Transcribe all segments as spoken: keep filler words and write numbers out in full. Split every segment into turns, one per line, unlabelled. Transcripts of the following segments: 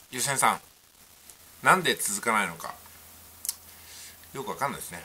ゆうせんさん、なんで続かないのかよくわかんないですね。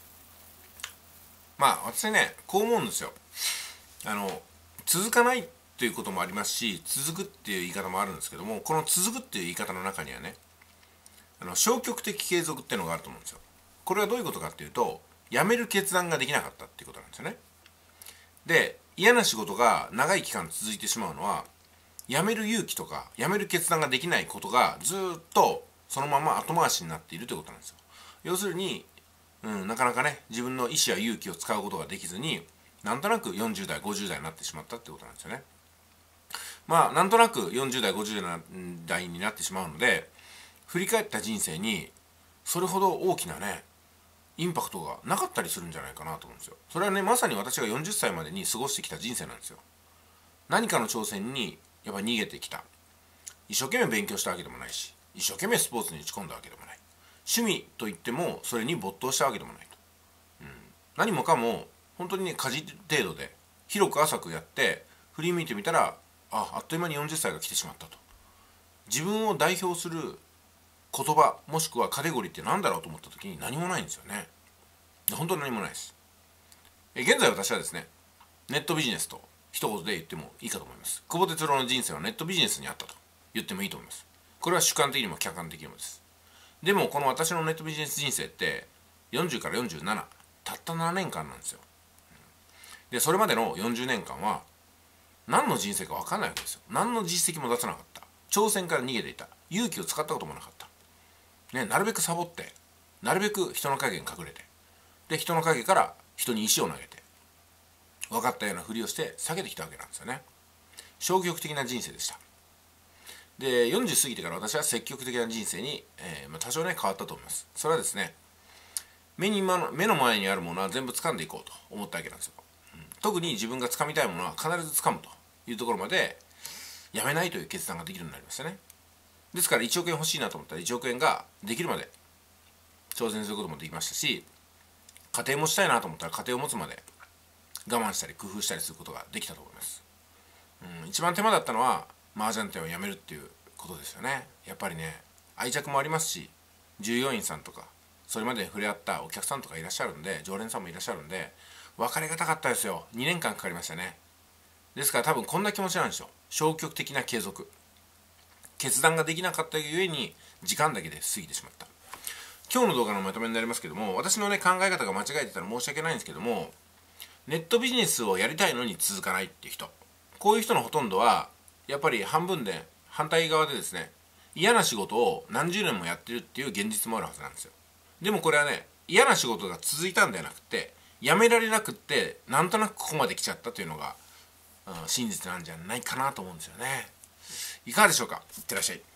まあ私ね、こう思うんですよ。あの続かないということもありますし、続くっていう言い方もあるんですけども、この続くっていう言い方の中にはね、あの消極的継続っていうのがあると思うんですよ。これはどういうことかっていうと、やめる決断ができなかったっていうことなんですよね。で、嫌な仕事が長い期間続いてしまうのは、辞める勇気とか辞める決断ができないことがずっとそのまま後回しになっているということなんですよ。要するに、うん、なかなかね、自分の意思や勇気を使うことができずに、なんとなくよんじゅう代ごじゅう代になってしまったってことなんですよね。まあなんとなくよんじゅう代ごじゅう代になってしまうので、振り返った人生にそれほど大きなねインパクトがなかったりするんじゃないかなと思うんですよ。それはね、まさに私がよんじゅっさいまでに過ごしてきた人生なんですよ。何かの挑戦にやっぱり逃げてきた。一生懸命勉強したわけでもないし、一生懸命スポーツに打ち込んだわけでもない。趣味といってもそれに没頭したわけでもないと、うん、何もかも本当にね、かじる程度で広く浅くやって、振り向いてみたら、ああっという間によんじゅっさいが来てしまったと。自分を代表する言葉もしくはカテゴリーって何だろうと思った時に何もないんですよね。本当に何もないです。え現在私はですね、ネットビジネスと一言で言ってもいいかと思います。久保哲郎の人生はネットビジネスにあったと言ってもいいと思います。これは主観的にも客観的にもです。でもこの私のネットビジネス人生ってよんじゅうからよんじゅうなな、たったななねんかんなんですよ。でそれまでのよんじゅうねんかんは何の人生か分かんないわけですよ。何の実績も出さなかった。挑戦から逃げていた。勇気を使ったこともなかった、ね、なるべくサボって、なるべく人の影に隠れて、で人の影から人に石を投げて、分かったようなふりをして避けてきたわけなんですよね。消極的な人生でした。でよんじゅう過ぎてから私は積極的な人生に、えーまあ、多少ね変わったと思います。それはですね、目に今の目の前にあるものは全部掴んでいこうと思ったわけなんですよ、うん、特に自分が掴みたいものは必ず掴むというところまでやめないという決断ができるようになりましたね。ですからいちおくえん欲しいなと思ったらいちおくえんができるまで挑戦することもできましたし、家庭持ちたいなと思ったら家庭を持つまで我慢したり工夫したりすることができたと思います。うん、一番手間だったのは麻雀店をやめるっていうことですよね。やっぱりね、愛着もありますし、従業員さんとかそれまで触れ合ったお客さんとかいらっしゃるんで、常連さんもいらっしゃるんで、別れがたかったですよ。にねんかんかかりましたね。ですから多分こんな気持ちなんでしょう。消極的な継続、決断ができなかったゆえに時間だけで過ぎてしまった。今日の動画のまとめになりますけども、私のね考え方が間違えてたら申し訳ないんですけども、ネットビジネスをやりたいのに続かないっていう人、こういう人のほとんどはやっぱり半分で反対側でですね、嫌な仕事を何十年もやってるっていう現実もあるはずなんですよ。でもこれはね、嫌な仕事が続いたんではなくて、やめられなくってなんとなくここまで来ちゃったというのが、うん、真実なんじゃないかなと思うんですよね。いかがでしょうか。いってらっしゃい。